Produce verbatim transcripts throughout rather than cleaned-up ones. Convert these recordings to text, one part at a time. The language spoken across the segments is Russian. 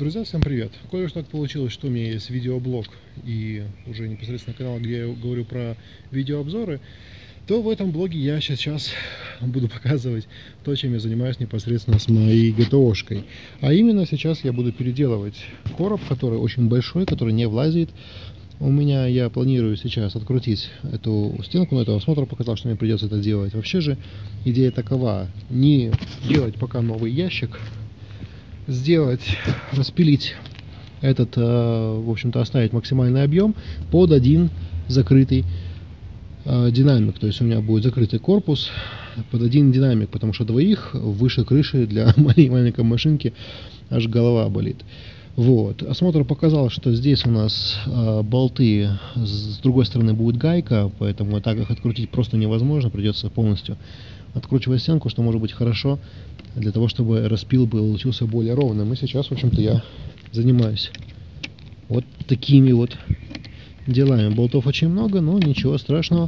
Друзья, всем привет! Коль уж так получилось, что у меня есть видеоблог и уже непосредственно канал, где я говорю про видеообзоры, то в этом блоге я сейчас буду показывать то, чем я занимаюсь непосредственно с моей ГТОшкой. А именно сейчас я буду переделывать короб, который очень большой, который не влазит. У меня, я планирую сейчас открутить эту стенку, но это осмотр показал, что мне придется это делать. Вообще же идея такова: не делать пока новый ящик, сделать, распилить этот, в общем-то, оставить максимальный объем под один закрытый динамик. То есть у меня будет закрытый корпус под один динамик, потому что двоих выше крыши для моей маленькой машинки аж голова болит. Вот. Осмотр показал, что здесь у нас э, болты, с другой стороны будет гайка, поэтому так их открутить просто невозможно, придется полностью откручивать стенку, что может быть хорошо для того, чтобы распил получился более ровным. И сейчас, в общем-то, я занимаюсь вот такими вот делами. Болтов очень много, но ничего страшного.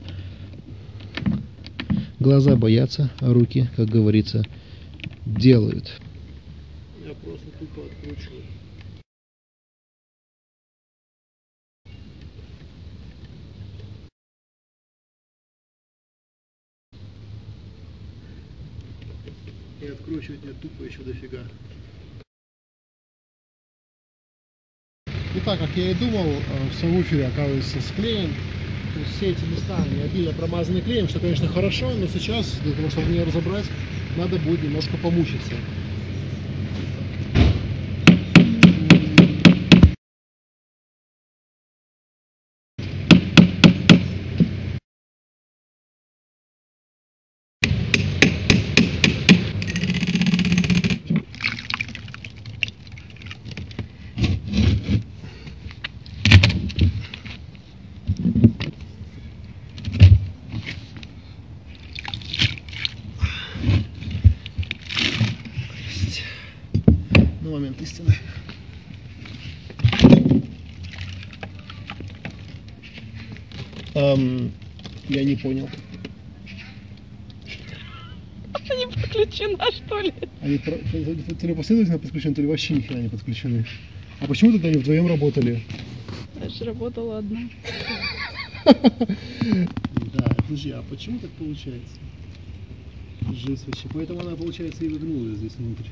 Глаза боятся, а руки, как говорится, делают. Я просто тупо откручиваю. И откручивать мне тупо еще дофига. Итак, как я и думал, в сабвуфере, оказывается, склеен. То есть все эти места не обильно промазаны клеем, что, конечно, хорошо, но сейчас, для того, чтобы мне разобрать, надо будет немножко помучиться. Момент истины. Эм, я не понял. Она не подключена, что ли? Они то ли последовательно подключены, то ли вообще ни хрена не подключены. А почему тогда они вдвоем работали? Я же работала одна. Да, подожди, а почему так получается? Жесть вообще. Поэтому она, получается, и выгнулась здесь внутрь.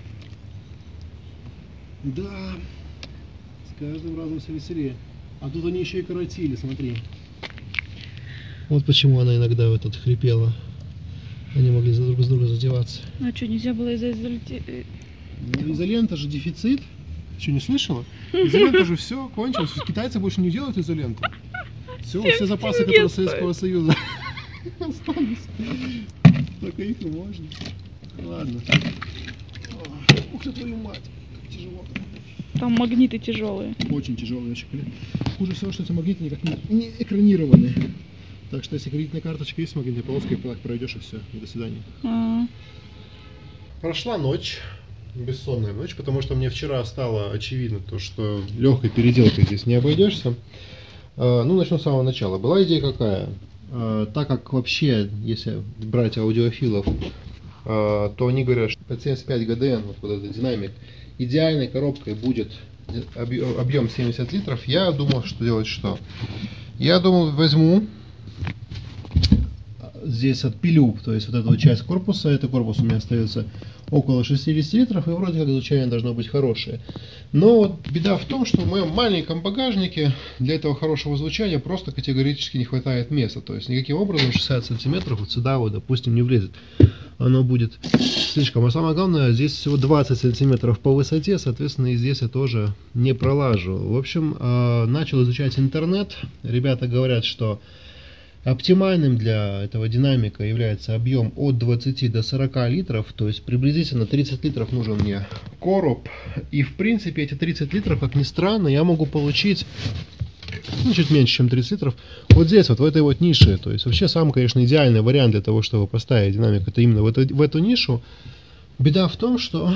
Да, с каждым разом все веселее. А тут они еще и коротили, смотри. Вот почему она иногда в этот хрипела. Они могли друг с другом задеваться. А что, нельзя было из-за изоленты? Ну, изолента же дефицит. Что, не слышала? Изолента же все, кончилось. Китайцы больше не делают изоленту. Все, все запасы, которые Советского Союза остались. Только их и можно. Ладно. Ух ты, твою мать. Тяжело. Там магниты тяжелые. Очень тяжелые ящик. Хуже всего, что эти магниты никак не, не экранированы. Так что если кредитная карточка есть с магнитной полоской, так пройдешь и все. И до свидания. А-а-а. Прошла ночь, бессонная ночь, потому что мне вчера стало очевидно то, что легкой переделкой здесь не обойдешься. А, ну, начну с самого начала. Была идея какая? А, так как вообще, если брать аудиофилов, а, то они говорят, что под семьдесят пять ГДН, вот, вот этот динамик, идеальной коробкой будет объем семьдесят литров. Я думал, что делать что? Я думал, возьму, здесь отпилю, то есть вот эту часть корпуса, этот корпус у меня остается около шестидесяти литров, и вроде как звучание должно быть хорошее. Но вот беда в том, что в моем маленьком багажнике для этого хорошего звучания просто категорически не хватает места. То есть никаким образом шестьдесят сантиметров вот сюда вот, допустим, не влезет. Оно будет слишком. А самое главное, здесь всего двадцать сантиметров по высоте, соответственно, и здесь я тоже не пролажу. В общем, начал изучать интернет. Ребята говорят, что оптимальным для этого динамика является объем от двадцати до сорока литров, то есть приблизительно тридцать литров нужен мне короб. И в принципе эти тридцать литров, как ни странно, я могу получить, ну, чуть меньше, чем тридцать литров, вот здесь, вот в этой вот нише. То есть вообще самый, конечно, идеальный вариант для того, чтобы поставить динамик, это именно в эту, в эту нишу. Беда в том, что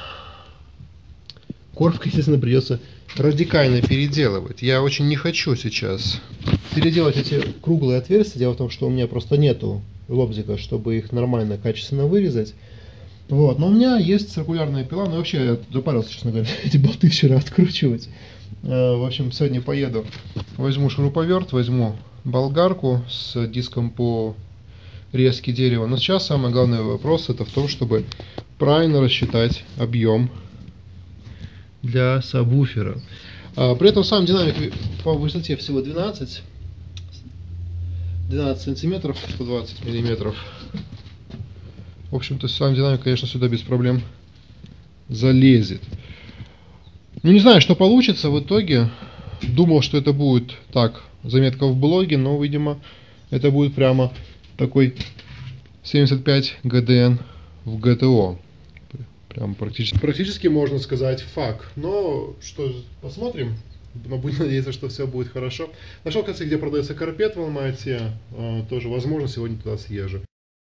короб, естественно, придется радикально переделывать. Я очень не хочу сейчас переделать эти круглые отверстия. Дело в том, что у меня просто нету лобзика, чтобы их нормально, качественно вырезать. Вот, но у меня есть циркулярная пила, но вообще я запарился, честно говоря, эти болты вчера откручивать. В общем, сегодня поеду, возьму шуруповерт, возьму болгарку с диском по резке дерева. Но сейчас самый главный вопрос это в том, чтобы правильно рассчитать объем для сабвуфера. При этом сам динамик по высоте всего двенадцать, двенадцать сантиметров, сто двадцать миллиметров. В общем-то, сам динамик, конечно, сюда без проблем залезет. Ну, не знаю, что получится в итоге. Думал, что это будет так, заметка в блоге, но, видимо, это будет прямо такой семьдесят пять джи ди эн в джи ти о. Прям практически, практически можно сказать фак. Но что, посмотрим. Но будем надеяться, что все будет хорошо. Нашел, кстати, где продается карпет в Алма-Ате. Тоже, возможно, сегодня туда съезжу.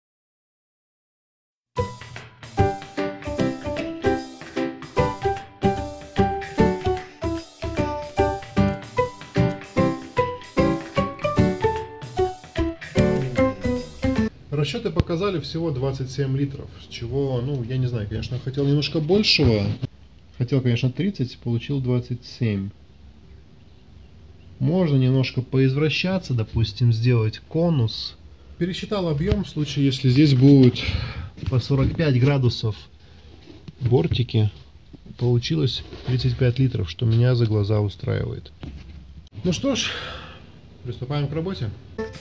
Расчеты показали всего двадцать семь литров, с чего, ну, я не знаю, конечно, хотел немножко большего. Хотел, конечно, тридцать, получил двадцать семь. Можно немножко поизвращаться, допустим, сделать конус. Пересчитал объем, в случае, если здесь будет по сорок пять градусов бортики, получилось тридцать пять литров, что меня за глаза устраивает. Ну что ж, приступаем к работе.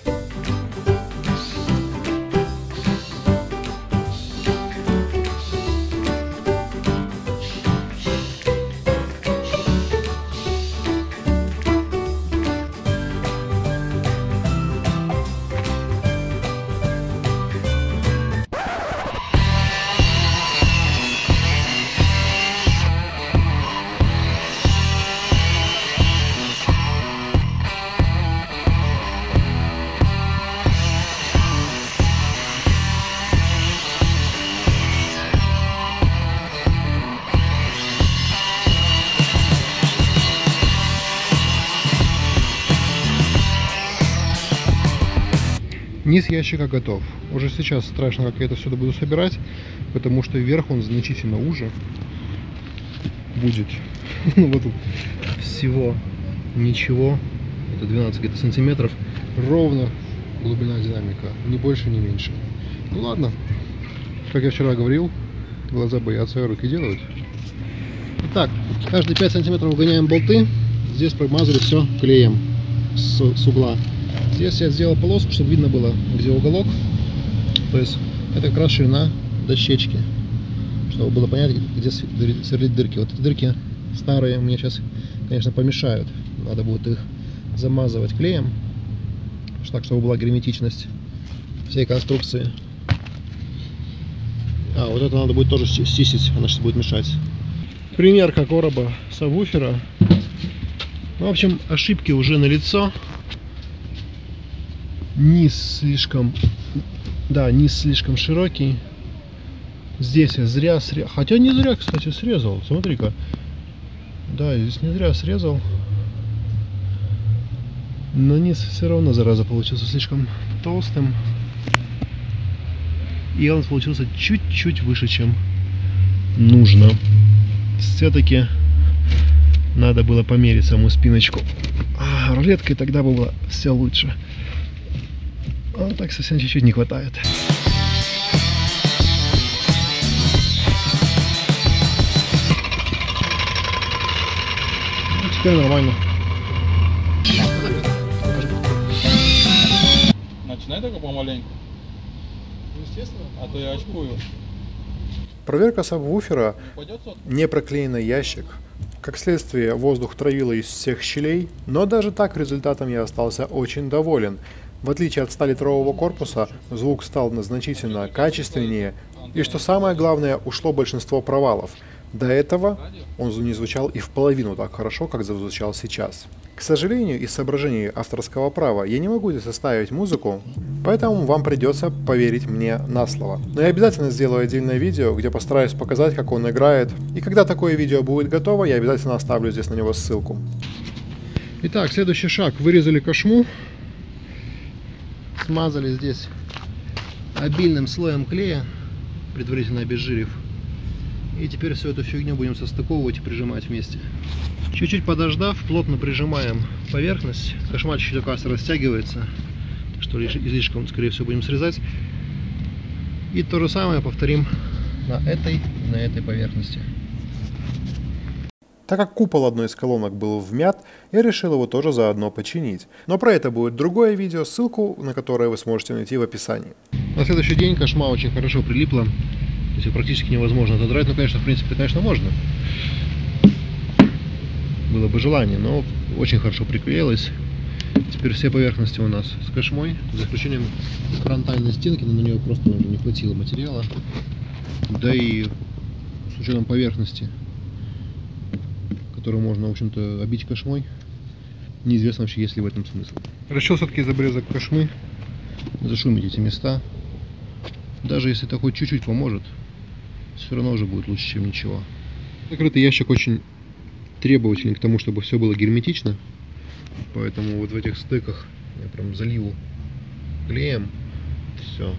Низ ящика готов. Уже сейчас страшно, как я это все буду собирать, потому что вверх он значительно уже будет. Ну вот тут всего ничего. Это двенадцать где-то сантиметров. Ровно глубина динамика. Ни больше, ни меньше. Ну ладно. Как я вчера говорил, глаза боятся, а руки делают. Итак, каждые пять сантиметров угоняем болты. Здесь промазали все клеем с, с угла. Здесь я сделал полоску, чтобы видно было, где уголок. То есть это как раз ширина дощечки, чтобы было понятно, где сверлить дырки. Вот эти дырки старые мне сейчас, конечно, помешают. Надо будет их замазывать клеем, так, чтобы была герметичность всей конструкции. А, вот это надо будет тоже стисить, она сейчас будет мешать. Примерка короба сабвуфера. В общем, ошибки уже налицо. Низ слишком, да, низ слишком широкий. Здесь я зря срезал. Хотя не зря, кстати, срезал. Смотри-ка. Да, здесь не зря срезал. Но низ все равно, зараза, получился слишком толстым. И он получился чуть-чуть выше, чем нужно. Все-таки надо было померить саму спиночку. А, рулеткой тогда было все лучше. А так совсем чуть-чуть не хватает. Ну, теперь нормально. Начинай только помаленьку. Естественно. А то я очкую. Проверка сабвуфера. Не проклеенный ящик. Как следствие, воздух травило из всех щелей, но даже так результатом я остался очень доволен. В отличие от столитрового корпуса, звук стал значительно качественнее, и что самое главное, ушло большинство провалов. До этого он не звучал и в половину так хорошо, как зазвучал сейчас. К сожалению, из соображений авторского права я не могу здесь оставить музыку, поэтому вам придется поверить мне на слово. Но я обязательно сделаю отдельное видео, где постараюсь показать, как он играет, и когда такое видео будет готово, я обязательно оставлю здесь на него ссылку. Итак, следующий шаг. Вырезали кошму, смазали здесь обильным слоем клея, предварительно обезжирив. И теперь всю эту фигню будем состыковывать и прижимать вместе. Чуть-чуть подождав, плотно прижимаем поверхность. Кошмар чуть-чуть, оказывается, растягивается, так что излишком, скорее всего, будем срезать. И то же самое повторим на этой и на этой поверхности. Так как купол одной из колонок был вмят, я решил его тоже заодно починить. Но про это будет другое видео, ссылку на которое вы сможете найти в описании. На следующий день кошма очень хорошо прилипла. То есть практически невозможно отодрать. Ну, конечно, в принципе, конечно, можно. Было бы желание, но очень хорошо приклеилась. Теперь все поверхности у нас с кошмой, за исключением фронтальной стенки, но на нее просто уже не хватило материала. Да и с учетом поверхности, которую можно, в общем-то, обить кошмой, неизвестно вообще, есть ли в этом смысл. Решил все-таки из обрезок кошмы зашумить эти места. Даже если это хоть чуть-чуть поможет, все равно уже будет лучше, чем ничего. Закрытый ящик очень требовательный к тому, чтобы все было герметично. Поэтому вот в этих стыках я прям заливу клеем. Все.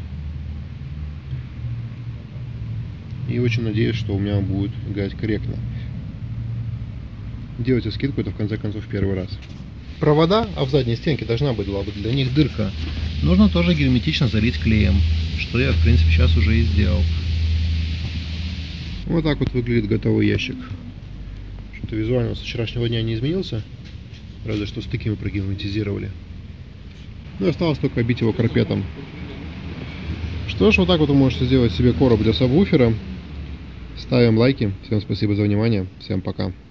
И очень надеюсь, что у меня будет играть корректно. Делайте скидку, это в конце концов первый раз. Провода, а в задней стенке должна быть, была бы для них дырка, нужно тоже герметично залить клеем, что я в принципе сейчас уже и сделал. Вот так вот выглядит готовый ящик. Что-то визуально со вчерашнего дня не изменился, разве что стыки мы прогерметизировали. Ну и осталось только обить его карпетом. Что ж, вот так вот вы можете сделать себе короб для сабвуфера. Ставим лайки. Всем спасибо за внимание. Всем пока.